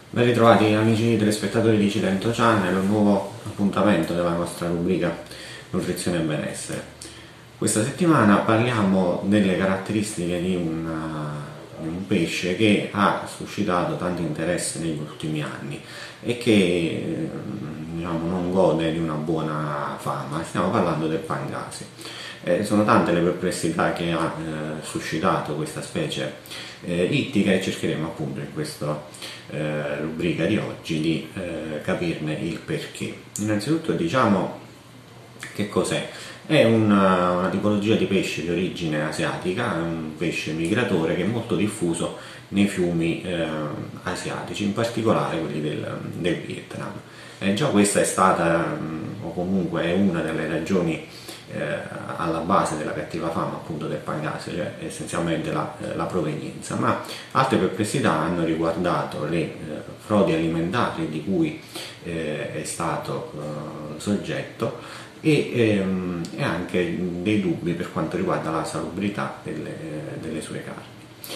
Ben ritrovati amici telespettatori di Cilento Channel, un nuovo appuntamento della nostra rubrica Nutrizione e Benessere. Questa settimana parliamo delle caratteristiche di un pesce che ha suscitato tanto interesse negli ultimi anni e che non gode di una buona fama. Stiamo parlando del Pangasi. Sono tante le perplessità che ha suscitato questa specie ittica e cercheremo appunto in questa rubrica di oggi di capirne il perché. Innanzitutto diciamo che cos'è? È una tipologia di pesce di origine asiatica, è un pesce migratore che è molto diffuso nei fiumi asiatici, in particolare quelli del Vietnam. Già questa è stata, o comunque è una delle ragioni alla base della cattiva fama appunto del Pangasi, cioè essenzialmente la provenienza, ma altre perplessità hanno riguardato le frodi alimentari di cui è stato soggetto e anche dei dubbi per quanto riguarda la salubrità delle sue carni.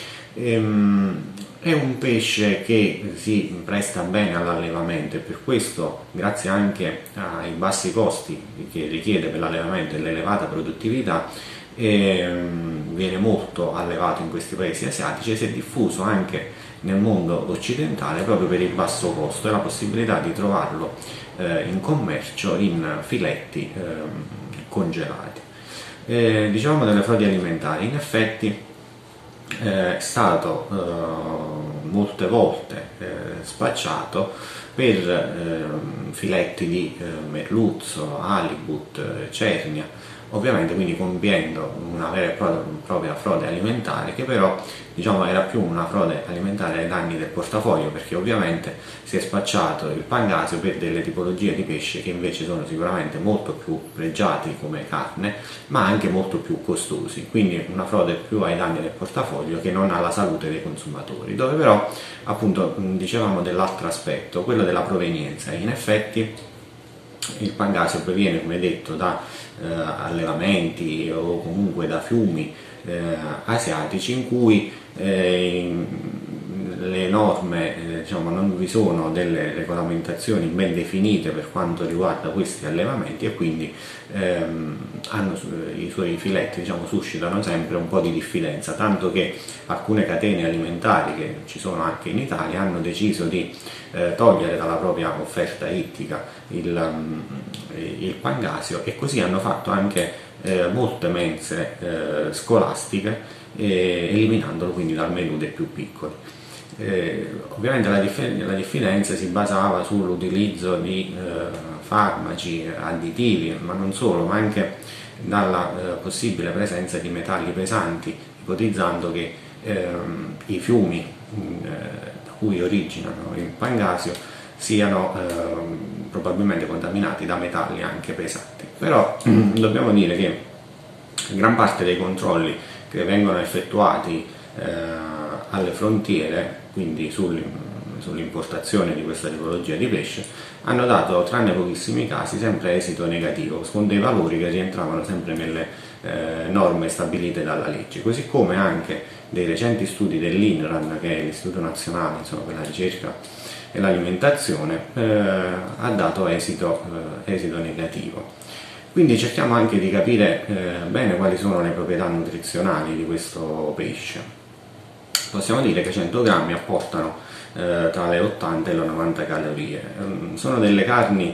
È un pesce che si presta bene all'allevamento e per questo, grazie anche ai bassi costi che richiede per l'allevamento e l'elevata produttività, viene molto allevato in questi paesi asiatici e si è diffuso anche nel mondo occidentale proprio per il basso costo e la possibilità di trovarlo in commercio in filetti congelati. Diciamo delle frodi alimentari, in effetti è stato molte volte spacciato per filetti di merluzzo, halibut, cernia, ovviamente quindi compiendo una vera e propria frode alimentare che però era più una frode alimentare ai danni del portafoglio, perché ovviamente si è spacciato il Pangasio per delle tipologie di pesce che invece sono sicuramente molto più pregiati come carne ma anche molto più costosi, quindi una frode più ai danni del portafoglio che non alla salute dei consumatori, dove però appunto dicevamo dell'altro aspetto, quello della provenienza. In effetti il Pangasio proviene, come detto, da allevamenti o comunque da fiumi asiatici in cui le norme, non vi sono delle regolamentazioni ben definite per quanto riguarda questi allevamenti e quindi i suoi filetti suscitano sempre un po' di diffidenza, tanto che alcune catene alimentari che ci sono anche in Italia hanno deciso di togliere dalla propria offerta ittica il Pangasio e così hanno fatto anche molte mense scolastiche, eliminandolo quindi dal menù dei più piccoli. Ovviamente la diffidenza si basava sull'utilizzo di farmaci additivi, ma non solo, ma anche dalla possibile presenza di metalli pesanti, ipotizzando che i fiumi da cui originano il Pangasio siano probabilmente contaminati da metalli anche pesanti. Però dobbiamo dire che gran parte dei controlli che vengono effettuati alle frontiere, quindi sull'importazione di questa tipologia di pesce, hanno dato, tranne pochissimi casi, sempre esito negativo, con dei valori che rientravano sempre nelle norme stabilite dalla legge, così come anche dei recenti studi dell'INRAN, che è l'Istituto Nazionale per la Ricerca e l'Alimentazione, ha dato esito negativo. Quindi cerchiamo anche di capire bene quali sono le proprietà nutrizionali di questo pesce. Possiamo dire che 100 grammi apportano tra le 80 e le 90 calorie. Sono delle carni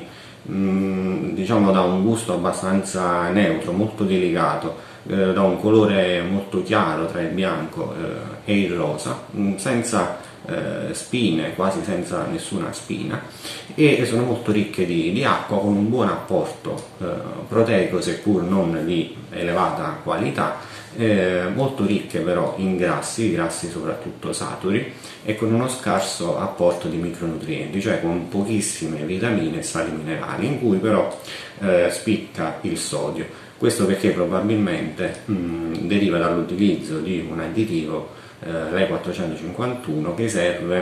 da un gusto abbastanza neutro, molto delicato, da un colore molto chiaro tra il bianco e il rosa, senza spine, quasi senza nessuna spina, e sono molto ricche di acqua, con un buon apporto proteico seppur non di elevata qualità, molto ricche però in grassi soprattutto saturi, e con uno scarso apporto di micronutrienti, cioè con pochissime vitamine e sali minerali, in cui però spicca il sodio. Questo perché probabilmente deriva dall'utilizzo di un additivo, l'E451, che serve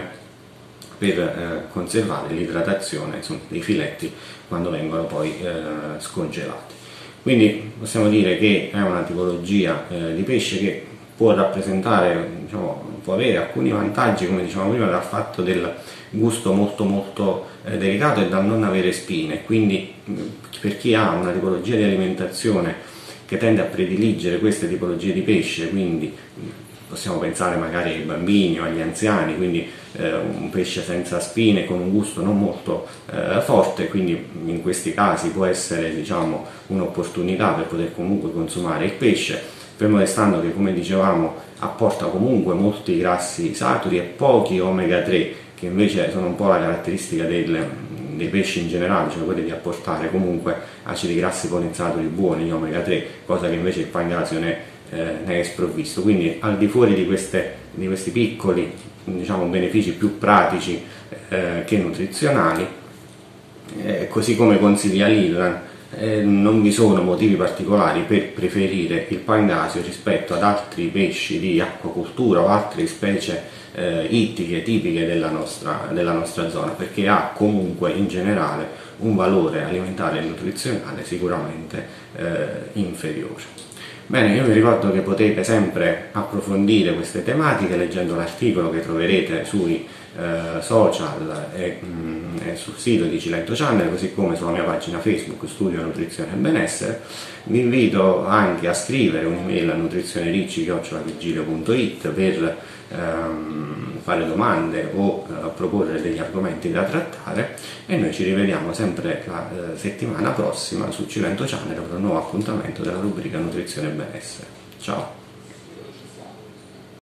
per conservare l'idratazione dei filetti quando vengono poi scongelati. Quindi possiamo dire che è una tipologia di pesce che può rappresentare può avere alcuni vantaggi, come dicevamo prima, dal fatto del gusto molto delicato e dal non avere spine, quindi per chi ha una tipologia di alimentazione che tende a prediligere queste tipologie di pesce, quindi possiamo pensare magari ai bambini o agli anziani, quindi un pesce senza spine con un gusto non molto forte, quindi in questi casi può essere, diciamo, un'opportunità per poter comunque consumare il pesce, fermo restando che, come dicevamo, apporta comunque molti grassi saturi e pochi omega 3, che invece sono un po' la caratteristica dei pesci in generale, cioè quelli di apportare comunque acidi grassi poliinsaturi buoni, gli omega 3, cosa che invece il Pangasio ne è sprovvisto. Quindi al di fuori di questi piccoli, diciamo, benefici più pratici che nutrizionali, così come consiglia l'ILRAN, non vi sono motivi particolari per preferire il Pangasio rispetto ad altri pesci di acquacoltura o altre specie ittiche tipiche della nostra zona, perché ha comunque in generale un valore alimentare e nutrizionale sicuramente inferiore. Bene, io vi ricordo che potete sempre approfondire queste tematiche leggendo l'articolo che troverete sui social e sul sito di Cilento Channel, così come sulla mia pagina Facebook Studio Nutrizione e Benessere. Vi invito anche a scrivere un'email a nutrizionericci@vigilio.it per fare domande o proporre degli argomenti da trattare, e noi ci rivediamo sempre la settimana prossima su Cilento Channel per un nuovo appuntamento della rubrica Nutrizione e Benessere. Ciao!